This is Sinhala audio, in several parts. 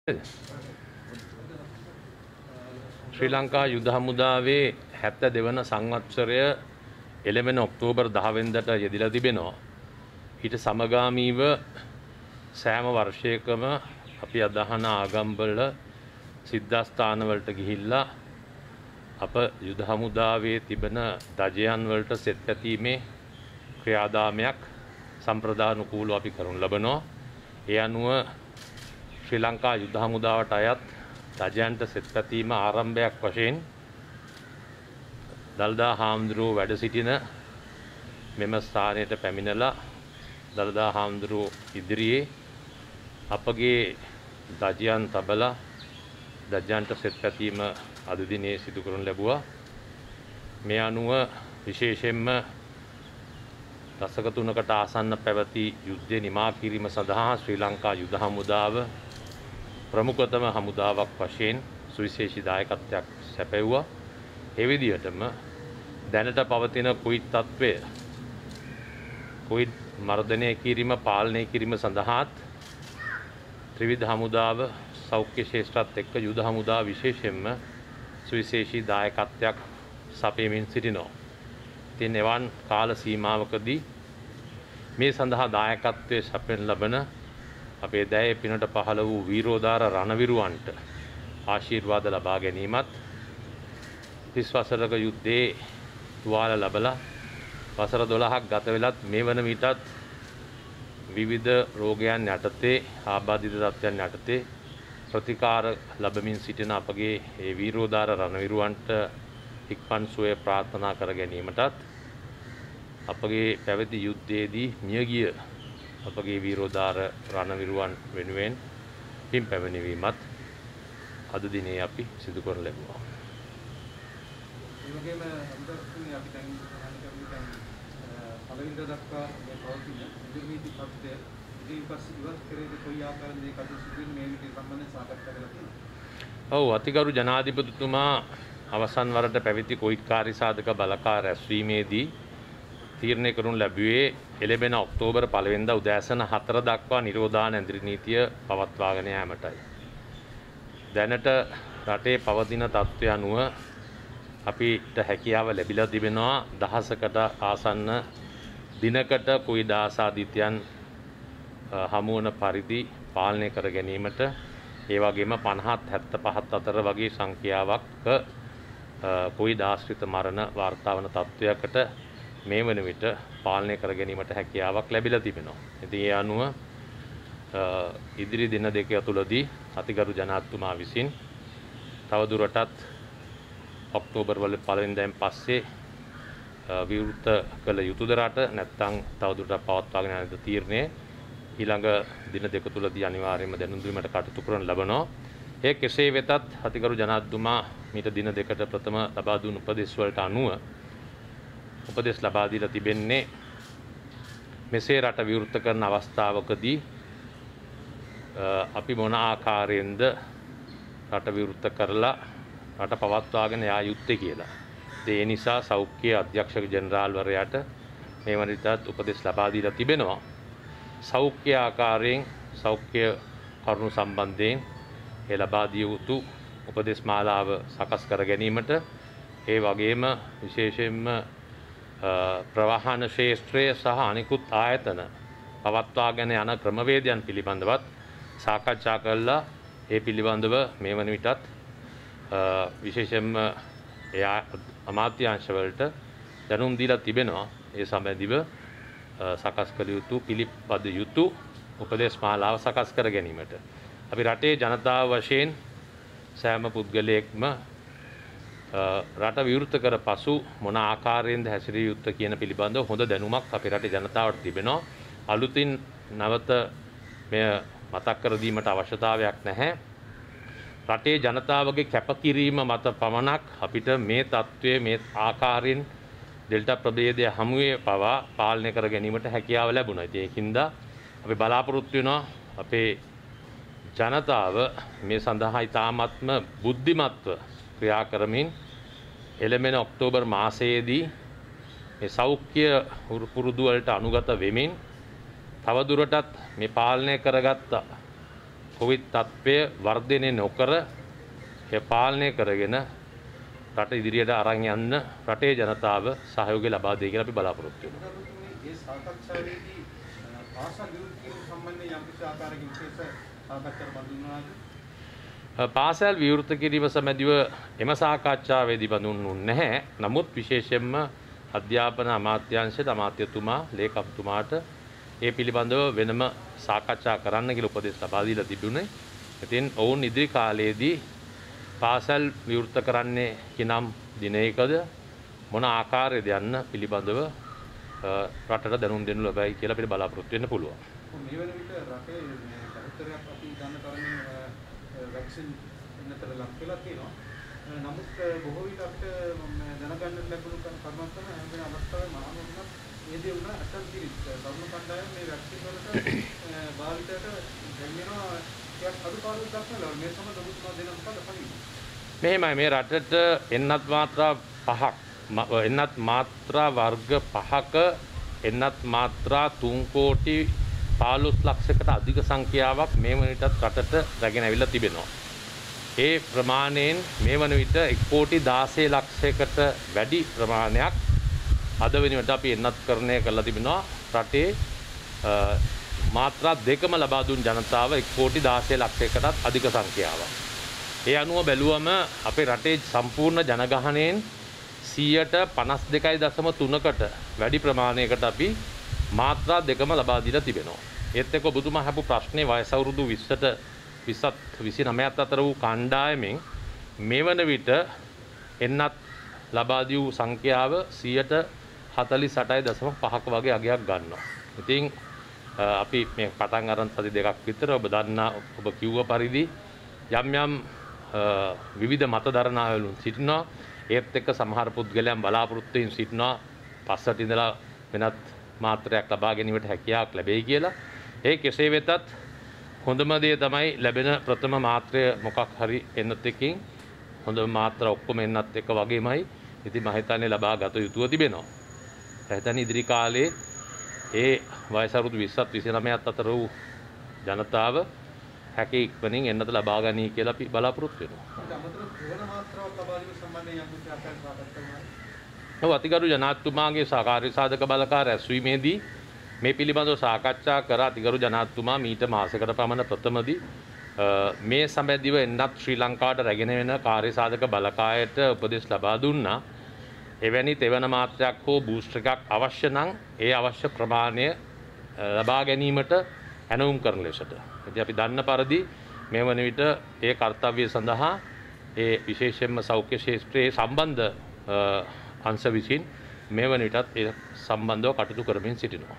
ශ්‍රී ලංකා යුද හමුදාවේ 72 වන සංවත්සරය එළඹෙන ඔක්තෝබර් 10 වෙනිදාට යෙදিলা තිබෙනවා. ඊට සමගාමීව සෑම වර්ෂයකම අපි අදහන ආගම්වල සිද්ධාස්ථාන වලට ගිහිල්ලා අප යුද හමුදාවේ තිබෙන දජයන් වලට සෙත් පැතීමේ ක්‍රියාදාමයක් සම්ප්‍රදානුකූලව අපි කරනු ලබනවා. ඒ අනුව ශ්‍රී ලංකා යුද හමුදාවට අයත් දජයන්ට සෙත් පැතීම ආරම්භයක් වශයෙන් දළදා හාමුදුරුවෝ වැඩ සිටින මෙම ස්ථානයට පැමිණලා දළදා හාමුදුරුවෝ ඉදිරියේ අපගේ දජයන් තබලා දජයන්ට සෙත් පැතීම අද දිනේ සිදු කරනු ලැබුවා. මේ අනුව විශේෂයෙන්ම දශක 3කට ආසන්න පැවති යුද්ධය නිමා කිරීම සඳහා ශ්‍රී ලංකා යුද හමුදාව ප්‍රමුඛතම හමුදාවක් වශයෙන් සුවිශේෂී දායකත්වයක් සැපයුවා. ඒ විදිහටම දැනට පවතින කුයිට් තත්ත්වය කුයිට් මර්ධනය කිරීම පාලනය කිරීම සඳහාත් ත්‍රිවිධ හමුදාව සෞඛ්‍ය ශේෂ්ත්‍රත් එක්ක යුද හමුදාව විශේෂයෙන්ම සුවිශේෂී දායකත්වයක් සපයමින් සිටිනවා. ඉතින් එවන් කාල සීමාවකදී මේ සඳහා දායකත්වයේ සපයන ලබන අපේ දැයේ පිනට පහළ වූ වීරෝදාර රණවිරුවන්ට ආශිර්වාද ලබා ගැනීමත් 30 වසරක යුද්ධයේ තුවාල ලැබලා වසර 12ක් ගත වෙලත් මේ වන විටත් විවිධ රෝගයන් යටතේ ආබාධිත තත්ත්වයන් යටතේ ප්‍රතිකාර ලැබමින් සිටින අපගේ ඒ වීරෝදාර රණවිරුවන්ට ඉක්මන් සුවය ප්‍රාර්ථනා කර ගැනීමටත් අපගේ පැවති යුද්ධයේදී මියගිය අපගේ වීරෝදාර රණවිරුවන් වෙනුවෙන් පින් පැමිණීමත් අද දිනේ අපි සිදු කරන ලැබුවා. ඒ වගේම අන්තර්ජාලය අපි දැන් පළවෙනිද දක්වා මේ පවතින නිර්මිති පත්‍ය ඉදිරිපත් ඉවත් කරේ කොයි ආකාරයෙන්ද ඒක අද මේ විදිහට සම්බන්ධව සාකච්ඡා කරලා තියෙනවා. ඔව් අතිගරු ජනාධිපතිතුමා අවසන් වරට පැවති කුයිට් කාර්යසාධක බලකාර රැස්වීමේදී තීරණය කරනු ලැබුවේ එළඹෙන ඔක්තෝබර් 1 වෙනිදා උදෑසන 4 දක්වා නිරෝධාන ඇඳිරි නීතිය පවත්වාගෙන යාමටයි. දැනට රටේ පවතින තත්ත්වය අනුව අපිට හැකියාව ලැබිලා තිබෙනවා දහසකට ආසන්න දිනකට කුයිඩ් ආසාදිතයන් හමු වන පරිදි පාලනය කර ගැනීමට ඒ වගේම 50 75 අතර වගේ සංඛ්‍යාවක් කුයිඩ් ආශ්‍රිත මරණ වාර්තා වන තත්ත්වයකට මේ වන විට පාලනය කර ගැනීමට හැකියාවක් ලැබිලා තිබෙනවා. ඉතින් ඒ අනුව ඉදිරි දින දෙක තුළදී අතිගරු ජනාධිපතිතුමා විසින් තවදුරටත් ඔක්තෝබර් වල 1 වෙනිදාන් පස්සේ විවෘත කළ යුතුද රට නැත්නම් තවදුරටත් පවත්වාගෙන යන තීරණය ඊළඟ දින දෙක තුළදී අනිවාර්යයෙන්ම දැනුම් දීමට කටයුතු කරන ලබනවා. ඒ කෙසේ වෙතත් අතිගරු ජනාධිපතිතුමා මීට දින දෙකට ප්‍රථම ලබා දුන් උපදෙස් වලට අනුව උපදෙස් ලබා දීලා තිබෙන්නේ මෙසේ රට විවෘත කරන අවස්ථාවකදී අපි මොන ආකාරයෙන්ද රට විවෘත කරලා රට පවත්වාගෙන යා යුත්තේ කියලා. ඒ නිසා සෞඛ්‍ය අධ්‍යක්ෂක ජෙනරාල්වරයාට මේ වන විටත් උපදෙස් ලබා දීලා තිබෙනවා. සෞඛ්‍ය ආකාරයෙන් සෞඛ්‍ය කරුණු සම්බන්ධයෙන් ඒ ලබා දිය යුතු උපදෙස් මාලාව සකස් කර ගැනීමට ඒ වගේම විශේෂයෙන්ම ප්‍රවාහන ශේෂ්ත්‍රය සහ අනිකුත් ආයතන පවත්වාගෙන යන ක්‍රමවේදයන් පිළිබඳවත් සාකච්ඡා කළා. ඒ පිළිබඳව මේ වන විටත් විශේෂයෙන්ම අමාත්‍යාංශවලට දැනුම් දීලා තිබෙනවා. ඒ සම්බන්ධව සකස් කළ යුතු පිළිපද යුතු උපදේශ මාලාව සකස් කර ගැනීමට අපි රටේ ජනතාව වශයෙන් සෑම පුද්ගලයෙක්ම රට විවෘත කර පසු මොන ආකාරයෙන්ද හැසිරිය යුත්තේ කියන පිළිබඳව හොඳ දැනුමක් අපේ රටේ ජනතාවට තිබෙනවා. අලුතින් නැවත මෙය මතක් කර දීමට අවශ්‍යතාවයක් නැහැ. රටේ ජනතාවගේ කැපකිරීම මත පමණක් අපිට මේ තත්ත්වයේ මේ ආකාරයෙන් ඩෙල්ටා ප්‍රභේදය හමුවේ පවා පාලනය කර ගැනීමට හැකියාව ලැබුණා. ඉතින් ඒකින්ද අපි බලාපොරොත්තු වෙනවා අපේ ජනතාව මේ සඳහා ඉතාමත්ම බුද්ධිමත්ව ක්‍රියා කරමින් එළඹෙන ඔක්තෝබර් මාසයේදී මේ සෞඛ්‍ය පුරුදු වලට අනුගත වෙමින් තවදුරටත් මේ පාලනය කරගත්ත කොවිඩ් තත්ත්වය වර්ධනය නොකර ඒ පාලනය කරගෙන රට ඉදිරියට අරන් යන්න රටේ ජනතාව සහයෝගය ලබා දෙයි කියලා අපි බලාපොරොත්තු වෙනවා. මේ සාකච්ඡාවේදී පාසල් විවෘතීන් සම්බන්ධයෙන් යම් කිසි ආකාරයකින් විශේෂ සාකච්ඡාවක් බඳුන්වනවාද? පාසල් විවෘත කිරීම සම්බන්ධව එම සාකච්ඡාවේදී බඳුන්වුන්නේ නැහැ. නමුත් විශේෂයෙන්ම අධ්‍යාපන අමාත්‍යාංශයට අමාත්‍යතුමා ලේකම්තුමාට ඒ පිළිබඳව වෙනම සාකච්ඡා කරන්න කියලා උපදෙස් ලබා දීලා තිබුණේ. ඉතින් ඔවුන් ඉදිරි කාලයේදී පාසල් විවෘත කරන්නේ කිනම් දිනයකද මොන ආකාරයේද යන්න පිළිබඳව රටට දැනුම් දෙනු ලබයි කියලා අපිට බලාපොරොත්තු වෙන්න පුළුවන්. මේ වෙන විට රටේ බහුතරයක් අපි දන්න තරමින් වැක්සින් එන්නතර ලක් වෙලා තියෙනවා. නමුත් බොහෝ විට අපිට දැනගන්න ලැබුණු කරුණක් තමයි හැම වෙන අවස්ථාවේ මහාමුදුනත් ඒ දේ වුණා අටල් කිරිත් තරුණ කණ්ඩායම මේ වැක්සින් වලට භාවිතයට දෙන්නවා ටිකක් අඩුපාඩු දක්වනවා. මේ සමග ඔබතුමා දෙන මොකද පණිවිඩය? මෙහෙමයි මේ රටට එන්නත් මාත්‍රා 5ක් එන්නත් මාත්‍රා වර්ග 5ක එන්නත් මාත්‍රා 3 කෝටි 15 ලක්ෂයකට අධික සංඛ්‍යාවක් මේ වන විටත් රටට රැගෙන ඇවිල්ලා තිබෙනවා. ඒ ප්‍රමාණයෙන් මේ වන විට 1 කෝටි 16 ලක්ෂයකට වැඩි ප්‍රමාණයක් අද වෙනුවට අපි එන්නත්කරණය කරලා තිබෙනවා. රටේ මාත්‍රා දෙකම ලබා දුන් ජනතාව 1 කෝටි 16 ලක්ෂයකටත් අධික සංඛ්‍යාවක්. ඒ අනුව බැලුවම අපේ රටේ සම්පූර්ණ ජනගහනයෙන් 52.3කට වැඩි ප්‍රමාණයකට අපි මාත්‍රා දෙකම ලබා දීලා තිබෙනවා. ඒත් එක්ක ඔබතුමා අහපු ප්‍රශ්නේ වයස අවුරුදු 20ට 29ත් අතර වූ කණ්ඩායමෙන් මේ වන විට එන්නත් ලබා දී වූ සංඛ්‍යාව 48.5ක වගේ අගයක් ගන්නවා. ඉතින් අපි මේ පටන් අරන් සති දෙකක් විතර ඔබ දන්නා ඔබ කිව්ව පරිදි යම් යම් විවිධ මතධරණාවලුන් සිටිනවා. ඒත් එක්ක සමහර පුද්ගලයන් බලාපොරොත්තු වෙමින් සිටිනවා පස්සට ඉඳලා වෙනත් මාත්‍රයක් ලබා ගැනීමට හැකියාවක් ලැබෙයි කියලා. ඒ කෙසේ වෙතත් හොඳම දේ තමයි ලැබෙන ප්‍රථම මාත්‍රය මොකක් හරි එන්නත් එකකින් හොඳම මාත්‍ර ඔක්කොම එන්නත් එක වගේමයි. ඉතින් මම හිතන්නේ ලබා ගත යුතුව තිබෙනවා. එහෙනම් ඉදිරි කාලේ ඒ වයස අවුරුදු 20ත් 29ත් අතර වූ ජනතාව හැකි ඉක්මනින් එන්නත ලබා ගනී කියලා අපි බලාපොරොත්තු වෙනවා. අතිගරු ජනාධිපතිතුමාගේ සහකාරී සාධක බලකාර ඇස්වීමේදී මේ පිළිබඳව සාකච්ඡා කර අතිගරු ජනාධිපතිතුමා මීට මාසයකට පමණ ප්‍රථමදී මේ සම්බන්ධව එන්නත් ශ්‍රී ලංකාවට රැගෙන වෙන කාර්ය සාධක බලකායට උපදෙස් ලබා දුන්නා. එවැනි තෙවන මාත්‍රයක් හෝ බූස්ටර් එකක් අවශ්‍ය නම් ඒ අවශ්‍ය ප්‍රමාණය ලබා ගැනීමට ඇනවුම් කරන ලෙසට. ඉතින් අපි දන්න පරිදි මේ වන විට ඒ කාර්යය සඳහා ඒ විශේෂයෙන්ම සෞඛ්‍ය ක්ෂේත්‍රයේ සම්බන්ධ අංශ විසින් මේ වන විටත් ඒ සම්බන්ධව කටයුතු කරමින් සිටිනවා.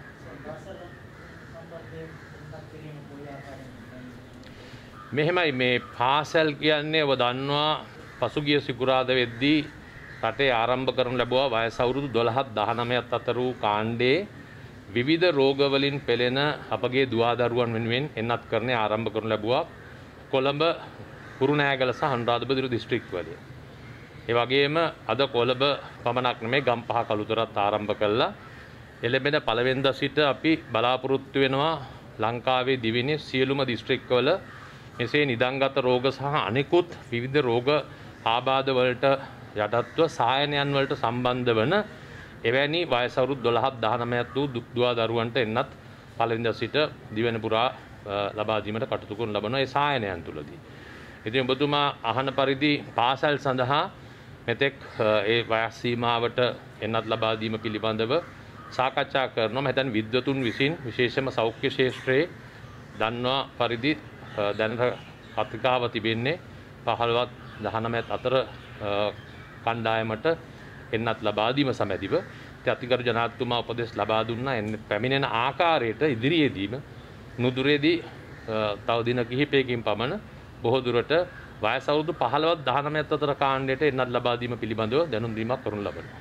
මෙහෙමයි මේ පාසල් කියන්නේ ඔබ දන්නවා පසුගිය සිකුරාදා වෙද්දී රටේ ආරම්භ කරනු ලැබුවා වයස අවුරුදු 12ත් 19ත් අතර වූ කාණ්ඩයේ විවිධ රෝගවලින් පෙළෙන අපගේ දුවදරුවන් වෙනුවෙන් එන්නත්කරණය ආරම්භ කරනු ලැබුවා කොළඹ කුරුණෑගල සහ අනුරාධපුර දිස්ත්‍රික්කවල. ඒ වගේම අද කොළඹ පමණක් නෙමෙයි ගම්පහ කළුතරත් ආරම්භ කළා. එළඹෙන පළවෙනිදා සිට අපි බලාපොරොත්තු වෙනවා ලංකාවේ දිවෙනේ සියලුම දිස්ත්‍රික්කවල මෙසේ නිදන්ගත රෝග සහ අනෙකුත් විවිධ රෝග ආබාධ වලට යටත්ව සායනයන් වලට සම්බන්ධ වන එවැනි වයස අවුරුදු 12ත් 19ත් වූ දුවදරුවන්ට එන්නත් පළවෙනිදා සිට දිවෙන පුරා ලබා දීමට කටයුතු කරන ලබන ඒ සායනයන් තුලදී. ඉතින් ඔබතුමා අහන පරිදි පාසල් සඳහා මෙතෙක් ඒ වයස් සීමාවට එන්නත් ලබා දීම පිළිබඳව සාකච්ඡා කරනවා. මම හිතන්නේ විද්වතුන් විසින් විශේෂම සෞඛ්‍ය ක්ෂේත්‍රයේ දන්නා පරිදි දැනට පත්‍රිකාව තිබෙන්නේ 15ත් 19ත් අතර කණ්ඩායමට එන්නත් ලබා දීම සම්බන්ධව අතිගරු ජනාධිපතිතුමා උපදෙස් ලබා දුන්නා. එන්න පැමිණෙන ආකාරයට ඉදිරියේදීම නුදුරේදී තව දින කිහිපයකින් පමණ බොහෝ දුරට වයස අවුරුදු 15ත් 19ත් අතර කාණ්ඩයට එන්නත් ලබා දීම පිළිබඳව දැනුම් දීමක් කරනු ලබනවා.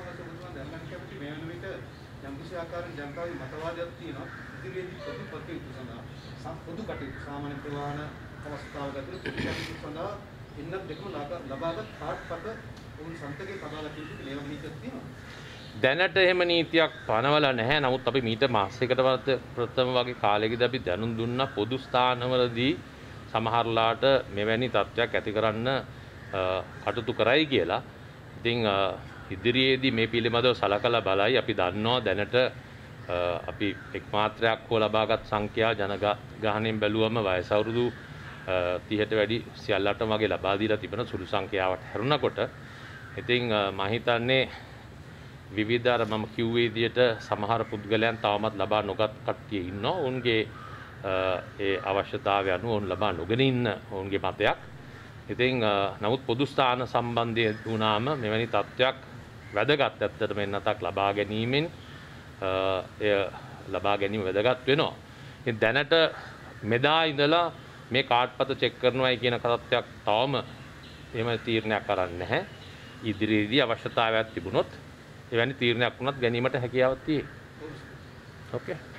ආකාරයෙන් ජනතාවගේ මතවාදයක් තියෙනවා. ඉදිරියේදී පොදු කටයුතු සඳහා පොදු කටයුතු සාමාන්‍ය ප්‍රවාහන අවස්ථාවක ඇතුළත පොදු කටයුතු සඳහා එන්නත් දෙකම ලබාගත් කාඩ්පත උන් සන්තකේ තබාලා තියෙන්නේ ලේව නීතියක් තියෙනවා. දැනට එහෙම නීතියක් පනවලා නැහැ. නමුත් අපි මීට මාසයකට ප්‍රථම වගේ කාලයකදී අපි දැනුම් දුන්නා පොදු ස්ථානවලදී සමහරලාට මෙවැනි තත්ත්වයක් ඇති කරන්න කටයුතු කරයි කියලා. ඉතින් ඉදිරියේදී මේ පිළිබඳව සලකලා බලයි. අපි දන්නවා දැනට අපි එක් මාත්‍රයක් හෝ ලබාගත් සංඛ්‍යා ජනගහණයෙන් බැලුවම වයස අවුරුදු 30ට වැඩි සියල්ලටම වගේ ලබා දීලා තිබෙන සුළු සංඛ්‍යාවට හැරුණකොට ඉතින් මම හිතන්නේ විවිධ අර මම කිව්වේ විදිහට සමහර පුද්ගලයන් තවමත් ලබා නොගත් කට්ටිය ඉන්නවා. ඔවුන්ගේ ඒ අවශ්‍යතාවය අනුව ඔවුන් ලබා නොගෙන ඉන්න ඔවුන්ගේ මතයක්. ඉතින් නමුත් පොදු ස්ථාන සම්බන්ධයෙන් වුණාම මෙවැනි තත්ත්වයක් වැදගත්. ඇත්තටම එන්නතක් ලබා ගැනීමෙන් එය ලබා ගැනීම වැදගත් වෙනවා. ඉතින් දැනට මෙදා ඉඳලා මේ කාඩ්පත චෙක් කරනවායි කියන තත්ත්වයක් තවම එහෙම තීරණයක් කරන්නේ නැහැ. ඉදිරියේදී අවශ්‍යතාවයක් තිබුණොත් එවැනි තීරණයක් වුණත් ගැනීමට හැකියාවක් තියෙයි. ඕකේ.